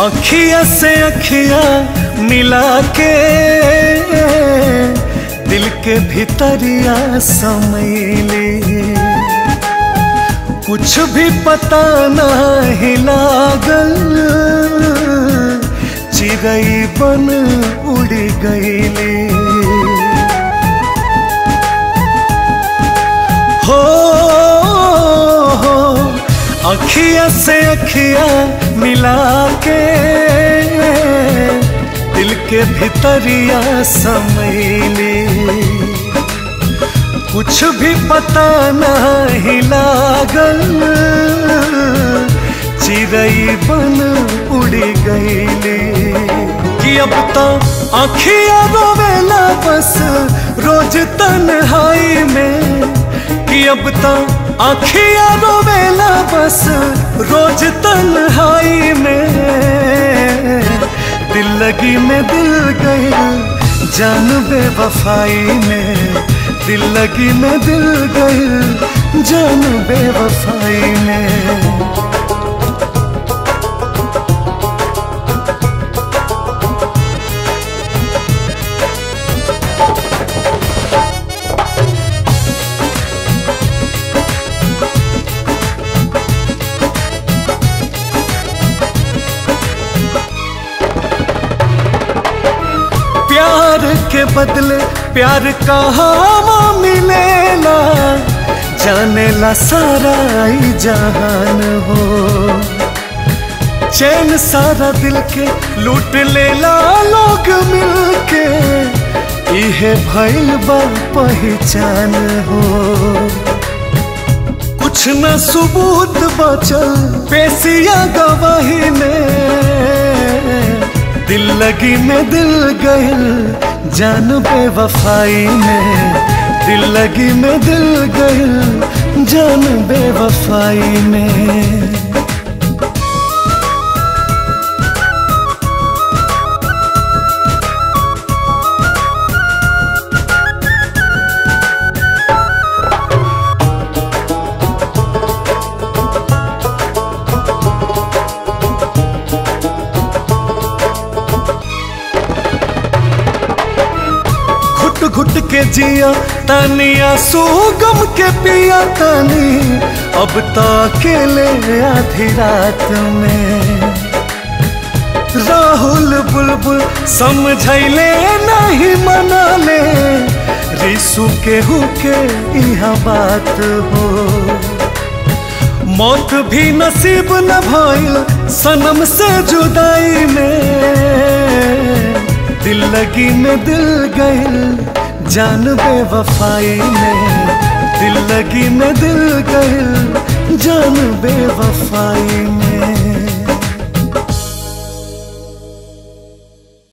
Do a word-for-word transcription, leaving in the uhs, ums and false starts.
अखिया से अखिया मिला के दिल के भीतरिया समैली, कुछ भी पता नहीं लागल, चिड़ै बन उड़ गईली। हो हो अखिया से अखिया मिला के दिल के भीतरिया समैली, कुछ भी पता नहीं लागल, चिड़ै बन उड़ गईली। कि अब तो आँखिया रोवेला बस रोज तन्हाई में, कि अब तो आँखिया रोवेला बस रोज तन्हाई में। दिल लगी में दिल गई जान बेवफाई में, दिल लगी में दिल गई जान बेवफाई में। प्यार के बदले प्यार कहाँ मिलेला, जानेला सारा ही जहान हो। चैन सारा दिल के लूट लेला लोग मिलके, इहे भइल बा पहचान हो। कुछ न सबूत बचल पेशिया गवाही में, दिल लगी में दिल गइल जान बेवफाई में, दिल लगी में दिल गइल जान बेवफाई में। घुट के जिया तनी आंसू गम के पिया तनी, अब तो अकेले आधी रात में। राहुल बुलबुल समझैले नहीं मनाले, रिसू के हुके इहा बात हो। मौत भी नसीब न भइल सनम से जुदाई में, दिल लगी में दिल गइल जान बेवफाई में, दिल लगी में दिल गइल जान बेवफाई में।